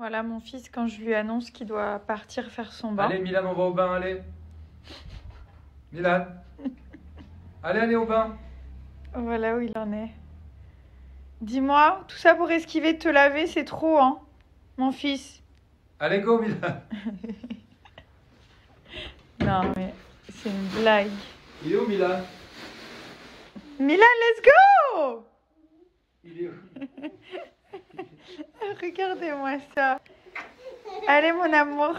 Voilà mon fils quand je lui annonce qu'il doit partir faire son bain. Allez Milan, on va au bain, allez. Milan. Allez au bain. Voilà où il en est. Dis-moi, tout ça pour esquiver de te laver, c'est trop, hein, mon fils. Allez go Milan. Non mais c'est une blague. Il est où Milan? Milan, let's go! Il est où? Regardez-moi ça. Allez mon amour.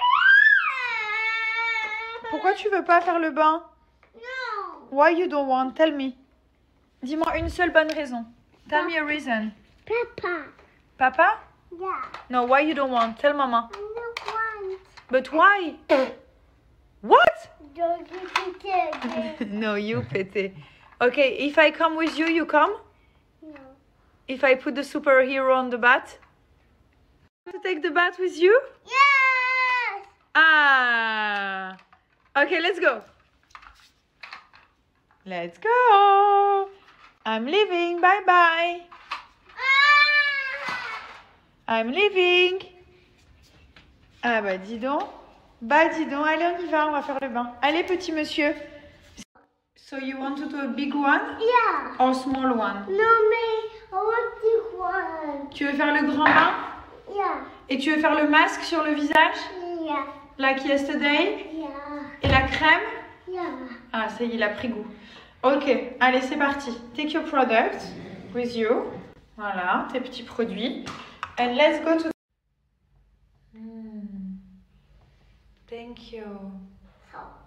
Pourquoi tu veux pas faire le bain? No. Why you don't want? Tell me. Dis-moi une seule bonne raison. Tell me a reason. Papa. Papa? Yeah. No, why you don't want? Tell mama. I don't want. But why? What? Don't get it. No, you pété. Okay, if I come with you, you come? No. If I put the superhero on the bat? To take the bat with you? Yes. Ah! Okay, let's go. Let's go. I'm leaving. Bye bye. I'm leaving. Ah bah dis donc. Bah dis donc. Allez, on y va. On va faire le bain. Allez, petit monsieur. So you want to do a big one Yeah. or small one? No, me. I want this one. Tu veux faire le grand bain? Yeah. Et tu veux faire le masque sur le visage? Yeah. Like yesterday? Yeah. Et la crème? Yeah. Ah, ça y est, il a pris goût. Ok, allez, c'est parti. Take your product with you. Voilà, tes petits produits. And let's go to... Thank you. So.